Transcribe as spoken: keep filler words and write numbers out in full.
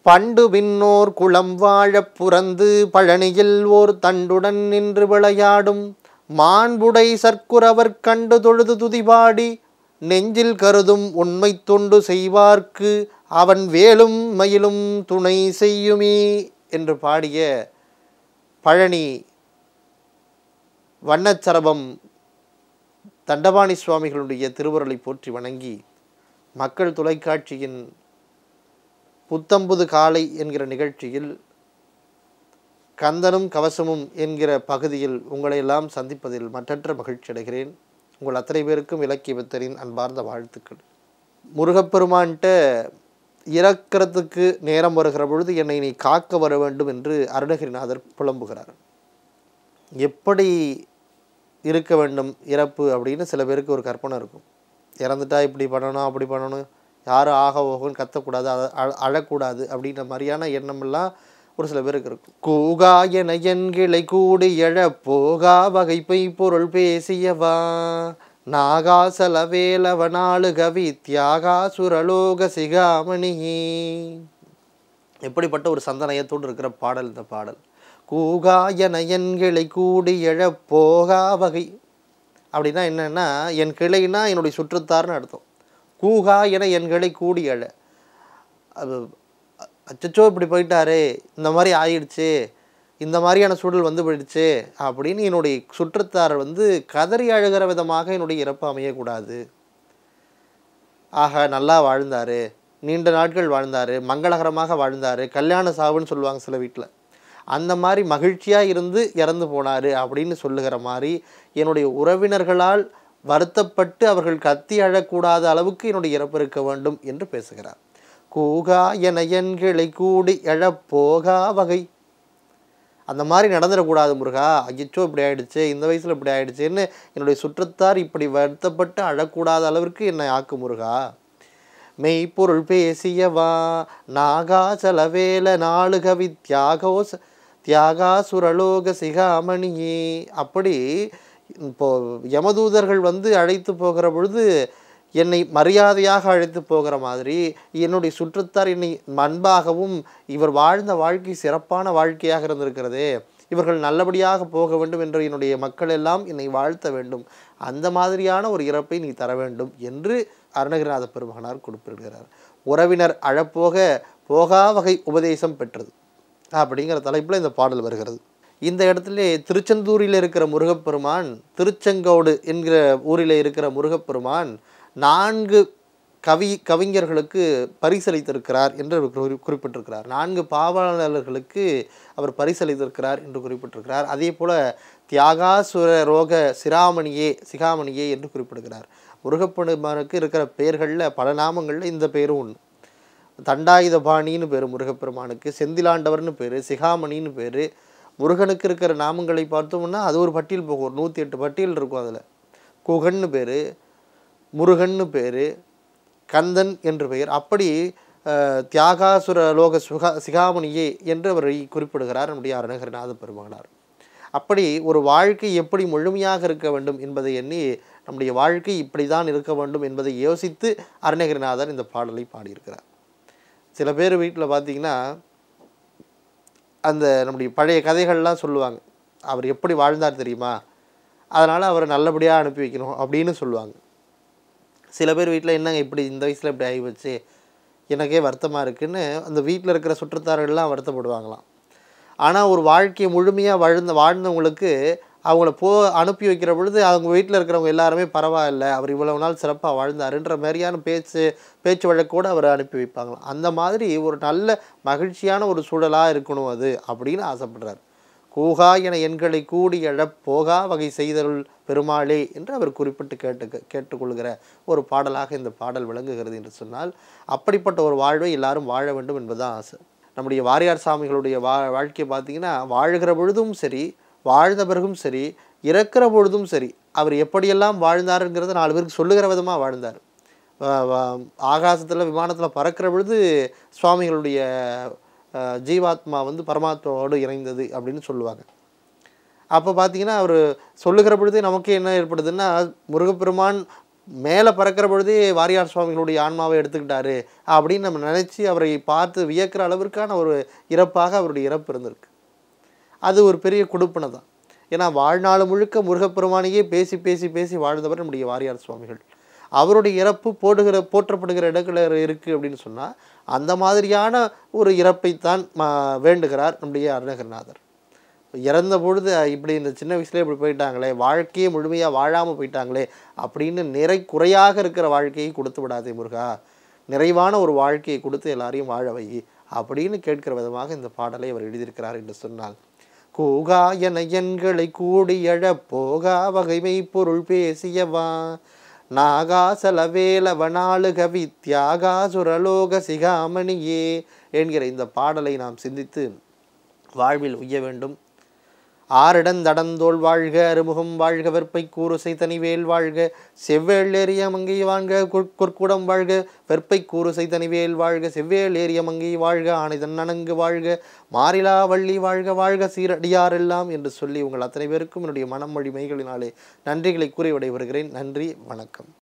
பண்டு விண்ணோர் குளம் வாழப் புரந்து பழனியில் ஓர் தண்டுடன் நின்று விளையாடும் மாண்புடை சற்குரவர் கண்டு தொழுது துதிபாடி நெஞ்சில் கருதும் உண்மை தொண்டு செய்வார்க்கு அவன் வேலும் மயிலும் துணை செய்யுமே என்று பாடிய பழனி வண்ணச்சரபம் தண்டபாணி சுவாமிகளுடைய திருவருளை போற்றி வணங்கி மக்கள் தொலைக்காட்சியின் புத்தம்புது காலை என்கிற நிகழ்ச்சியில் கந்தனும் கவசமும் என்கிற பகுதியில் உங்களை எல்லாம் சந்திப்பதில் மற்றற்ற மகிழ்ச்சி அடைகிறேன். உங்கள் அத்தனை பேருக்கும் இலக்கிய வித்தரின் அன்பார்ந்த வாழ்த்துக்கள். முருகப்பெருமான்கிட்ட இறக்கிறதுக்கு நேரம் வருகிற பொழுது என்னை நீ காக்க வர வேண்டும் என்று அருணகிரிநாதர் புலம்புகிறார். எப்படி இருக்க வேண்டும் இறப்பு அப்படின்னு சில பேருக்கு ஒரு கற்பனை இருக்கும். இறந்துட்டா இப்படி பண்ணணும் அப்படி பண்ணணும், யாரும் ஆக ஓகன்னு கத்தக்கூடாது, அழ அழக்கூடாது அப்படின்ற மாதிரியான எண்ணமெல்லாம் ஒரு சில பேருக்கு இருக்கும். கூகா என என்கிளை கூடி எழ போகா வகைப்பை பொருள் பேசியவா நாகா சலவேலவனாளு கவி தியாகா சுரலோக சிகாமணியே. எப்படிப்பட்ட ஒரு சந்தனயத்தோடு இருக்கிற பாடல் இந்த பாடல். கூகா என என் கிளை கூடி எழ போகா வகை அப்படின்னா என்னன்னா, என் கிளைன்னா என்னுடைய சுற்றத்தார்னு அர்த்தம். கூகா என என் கிளை கூடி எழ, அது அச்சச்சோ இப்படி போயிட்டாரே, இந்த மாதிரி ஆயிடுச்சு, இந்த மாதிரியான சூழல் வந்து போயிடுச்சு அப்படின்னு என்னுடைய சுற்றத்தார் வந்து கதறி அழுகிற விதமாக என்னுடைய இறப்பு அமையக்கூடாது. ஆக நல்லா வாழ்ந்தார், நீண்ட நாட்கள் வாழ்ந்தார், மங்களகரமாக வாழ்ந்தார், கல்யாண சாவுன்னு சொல்லுவாங்க சில வீட்டில், அந்த மாதிரி மகிழ்ச்சியாக இருந்து இறந்து போனார் அப்படின்னு சொல்லுகிற மாதிரி என்னுடைய உறவினர்களால் வருத்தப்பட்டு அவர்கள் கத்தி அழக்கூடாத அளவுக்கு என்னுடைய இறப்பு இருக்க வேண்டும் என்று பேசுகிறார். கூகா என என் கிளை கூடி எழப்போகா வகை, அந்த மாதிரி நடந்துடக்கூடாது முருகா, ஐயச்சோ இப்படி ஆயிடுச்சு, இந்த வயசில் இப்படி ஆயிடுச்சுன்னு என்னுடைய சுற்றத்தார் இப்படி வருத்தப்பட்டு அழக்கூடாத அளவிற்கு என்னை ஆக்கு முருகா. மெய்ப்பொருள் பேசியவா நாகா சலவேல நாலு கவி தியாகோ தியாகா சுரலோக சிகாமணியே. அப்படி இப்போ யமதூதர்கள் வந்து அழைத்து போகிற பொழுது என்னை மரியாதையாக அழைத்து போகிற மாதிரி என்னுடைய சுற்றத்தார் என்னை அன்பாகவும் இவர் வாழ்ந்த வாழ்க்கை சிறப்பான வாழ்க்கையாக இருந்திருக்கிறதே, இவர்கள் நல்லபடியாக போக வேண்டும் என்று என்னுடைய மக்கள் எல்லாம் என்னை வாழ்த்த வேண்டும், அந்த மாதிரியான ஒரு இறப்பை நீ தர வேண்டும் என்று அருணகிரிநாத பெருமகனார் குறிப்பிடுகிறார். உறவினர் அழப்போக போகா வகை உபதேசம் பெற்றது அப்படிங்கிற தலைப்பில் இந்த பாடல் வருகிறது. இந்த இடத்துல திருச்செந்தூரில் இருக்கிற முருகப்பெருமான், திருச்செங்கோடு என்கிற ஊரில் இருக்கிற முருகப்பெருமான் நான்கு கவி கவிஞர்களுக்கு பரிசளித்திருக்கிறார் என்று குறிப்பிட்டிருக்கிறார். நான்கு பாவலர்களுக்கு அவர் பரிசளித்திருக்கிறார் என்று குறிப்பிட்டிருக்கிறார். அதே போல் தியாகாசுர ரோக சிராமணியே சிகாமணியே என்று குறிப்பிடுகிறார். முருகப்பெருமானுக்கு இருக்கிற பெயர்களில் பல நாமங்களில் இந்த பேரும் ஒன்று. தண்டாயுதபாணின்னு பேர் முருகப்பெருமானுக்கு, செந்திலாண்டவர்னு பேர், சிகாமணின்னு பேர். முருகனுக்கு இருக்கிற நாமங்களை பார்த்தோம்னா அது ஒரு பட்டியல் போகும், ஒரு நூற்றி எட்டு பட்டியல் இருக்கும். அதில் குகன்னு பேர், முருகன்னு பேர், கந்தன் என்று பெயர். அப்படி தியாகாசுர லோக சுகா சிகாமணியே என்று அவரை குறிப்பிடுகிறார் நம்முடைய அருணகிரிநாத பெருமகனார். அப்படி ஒரு வாழ்க்கை எப்படி முழுமையாக இருக்க வேண்டும் என்பதை எண்ணி நம்முடைய வாழ்க்கை இப்படி தான் இருக்க வேண்டும் என்பதை யோசித்து அருணகிரிநாதர் இந்த பாடலை பாடியிருக்கிறார். சில பேர் வீட்டில் பார்த்திங்கன்னா அந்த நம்முடைய பழைய கதைகள்லாம் சொல்லுவாங்க, அவர் எப்படி வாழ்ந்தார் தெரியுமா, அதனால் அவரை நல்லபடியாக அனுப்பி வைக்கணும் அப்படின்னு சொல்லுவாங்க. சில பேர் வீட்டில் என்னங்க இப்படி இந்த வயசில் இப்படி ஆகி வச்சு எனக்கே வருத்தமாக இருக்குதுன்னு அந்த வீட்டில் இருக்கிற சுற்றத்தார்கள்லாம் வருத்தப்படுவாங்களாம். ஆனால் ஒரு வாழ்க்கையை முழுமையாக வாழ்ந்த வாழ்ந்தவங்களுக்கு அவங்கள போ அனுப்பி வைக்கிற பொழுது அவங்க வீட்டில் இருக்கிறவங்க எல்லாருமே பரவாயில்ல, அவர் இவ்வளவு நாள் சிறப்பாக வாழ்ந்தாருன்ற மாதிரியான பேச்சு பேச்சு வழக்கோடு அவரை அனுப்பி வைப்பாங்களாம். அந்த மாதிரி ஒரு நல்ல மகிழ்ச்சியான ஒரு சூழலாக இருக்கணும் அது அப்படின்னு ஆசைப்படுறார். கூகா என எண்களை கூடி எழ போகா வகை செய்தருள் பெருமாளே என்று அவர் குறிப்பிட்டு கேட்டு கேட்டுக்கொள்கிற ஒரு பாடலாக இந்த பாடல் விளங்குகிறது என்று சொன்னால், அப்படிப்பட்ட ஒரு வாழ்வை எல்லாரும் வாழ வேண்டும் என்பதுதான் ஆசை. நம்முடைய வாரியார் சாமிகளுடைய வா வாழ்க்கையை பார்த்திங்கன்னா வாழுகிற பொழுதும் சரி, வாழ்ந்த பிறகும் சரி, இறக்கிற பொழுதும் சரி, அவர் எப்படியெல்லாம் வாழ்ந்தாருங்கிறத நாலு பேருக்கு சொல்லுகிற விதமாக வாழ்ந்தார். ஆகாசத்தில் விமானத்தில் பறக்கிற பொழுது சுவாமிகளுடைய ஜீவாத்மா வந்து பரமாத்மாவோடு இணைந்தது அப்படின்னு சொல்லுவாங்க. அப்போ பார்த்திங்கன்னா அவர் சொல்லுகிற பொழுதே நமக்கு என்ன ஏற்படுதுன்னா, முருகப்பெருமான் மேலே பறக்கிற பொழுதே வாரியார் சுவாமிகளுடைய ஆன்மாவை எடுத்துக்கிட்டாரு அப்படின்னு நம்ம நினச்சி அவரை பார்த்து வியக்கிற அளவிற்கான ஒரு இறப்பாக அவருடைய இறப்பு இருந்திருக்கு. அது ஒரு பெரிய கொடுப்பனை தான். ஏன்னா வாழ்நாள் முழுக்க முருகப்பெருமானையே பேசி பேசி பேசி வாழ்ந்தவர் நம்முடைய வாரியார் சுவாமிகள். அவருடைய இறப்பு போடுகிற போற்றப்படுகிற இடங்களில் இருக்குது அப்படின்னு சொன்னால் அந்த மாதிரியான ஒரு இறப்பைத்தான் வேண்டுகிறார் நம்முடைய அருணகிரிநாதர். இறந்த பொழுது இப்படி இந்த சின்ன வயசுலேயே இப்படி போயிட்டாங்களே, வாழ்க்கையே முழுமையாக வாழாமல் போயிட்டாங்களே அப்படின்னு நிறை குறையாக இருக்கிற வாழ்க்கையை கொடுத்து விடாதே முருகா, நிறைவான ஒரு வாழ்க்கையை கொடுத்து எல்லாரையும் வாழ வை அப்படின்னு கேட்கிற விதமாக இந்த பாடலை அவர் எழுதியிருக்கிறார் என்று சொன்னால், கூகா என எண்களை கூடி எழ போகா வகைமை பொருள் பேசியவா நாகாசலவேலவனாளுக வித்யாகா சுரலோக சிகாமணியே என்கிற இந்த பாடலை நாம் சிந்தித்து வாழ்வில் உய்ய வேண்டும். ஆரிடந்தடந்தோள் வாழ்க, அருமுகம் வாழ்க, வெற்பை கூறுசை தனிவேல் வாழ்க, செவ்வேள் ஏறிய மங்கை வாழ்க, கொற்குடம் வாழ்க, வெற்பை கூறுசை தனிவேல் வாழ்க, செவ்வேள் ஏறிய மங்கை வாழ்க, ஆணைதன் நனங்கு வாழ்க, மாறிலா வள்ளி வாழ்க, வாழ்க சீரடியாரெல்லாம் என்று சொல்லி உங்கள் அத்தனை பேருக்கும் என்னுடைய மனம் மொழி மெய்களினாலே நன்றிகளை கூறி விடைபெறுகிறேன். நன்றி, வணக்கம்.